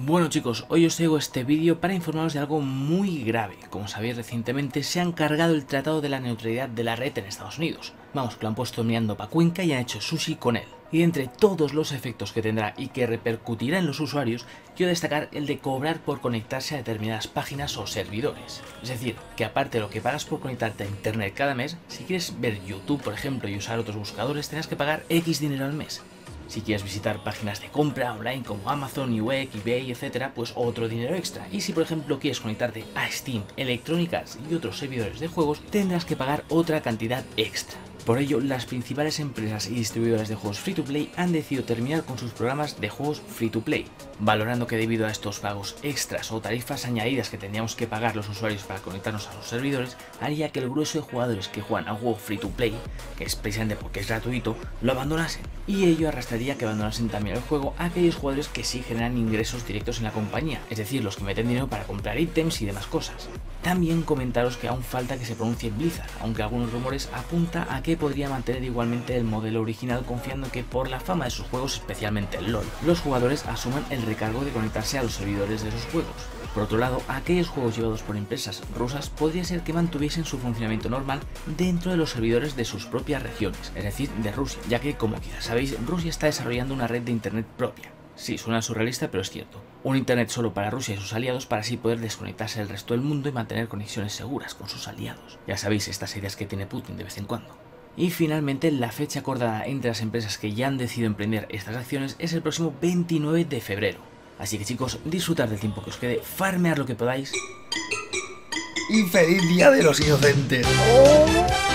Bueno chicos, hoy os traigo este vídeo para informaros de algo muy grave. Como sabéis, recientemente se han cargado el Tratado de la Neutralidad de la Red en Estados Unidos. Vamos, que lo han puesto mirando pa' Cuenca y han hecho sushi con él. Y entre todos los efectos que tendrá y que repercutirá en los usuarios, quiero destacar el de cobrar por conectarse a determinadas páginas o servidores. Es decir, que aparte de lo que pagas por conectarte a internet cada mes, si quieres ver YouTube, por ejemplo, y usar otros buscadores, tendrás que pagar X dinero al mes. Si quieres visitar páginas de compra online como Amazon, Newegg, eBay, etc., pues otro dinero extra. Y si por ejemplo quieres conectarte a Steam, Electronic Arts y otros servidores de juegos, tendrás que pagar otra cantidad extra. Por ello, las principales empresas y distribuidoras de juegos free to play han decidido terminar con sus programas de juegos free to play, valorando que debido a estos pagos extras o tarifas añadidas que tendríamos que pagar los usuarios para conectarnos a los servidores, haría que el grueso de jugadores que juegan a un juego free to play, que es precisamente porque es gratuito, lo abandonasen. Y ello arrastraría que abandonasen también el juego a aquellos jugadores que sí generan ingresos directos en la compañía, es decir, los que meten dinero para comprar ítems y demás cosas. También comentaros que aún falta que se pronuncie Blizzard, aunque algunos rumores apuntan a que podría mantener igualmente el modelo original, confiando que por la fama de sus juegos, especialmente el LoL, los jugadores asuman el recargo de conectarse a los servidores de sus juegos. Por otro lado, aquellos juegos llevados por empresas rusas podría ser que mantuviesen su funcionamiento normal dentro de los servidores de sus propias regiones, es decir, de Rusia, ya que, como quizás sabéis, Rusia está desarrollando una red de internet propia. Sí, suena surrealista, pero es cierto. Un internet solo para Rusia y sus aliados para así poder desconectarse del resto del mundo y mantener conexiones seguras con sus aliados. Ya sabéis, estas ideas que tiene Putin de vez en cuando. Y finalmente, la fecha acordada entre las empresas que ya han decidido emprender estas acciones es el próximo 29 de febrero. Así que chicos, disfrutad del tiempo que os quede, farmear lo que podáis. ¡Y feliz Día de los Inocentes! ¡Oh!